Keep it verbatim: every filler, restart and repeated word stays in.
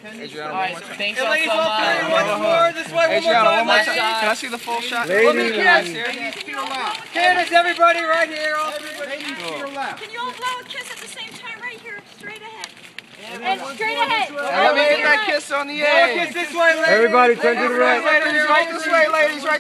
Adriana, All one right, more time. thanks Hey, all ladies, so one much. more, one more, this way, one more Adriana, time. one more Last time. shot. Can I see the full shot? Let me Ladies, kiss. ladies. Candace, everybody right here. All Ladies to your left. Can you all blow a kiss at the same time right here, straight ahead? And straight ahead. Let me get that kiss on the Blow a end. kiss this way, ladies. Everybody turn to the right. Ladies, right this way, ladies, right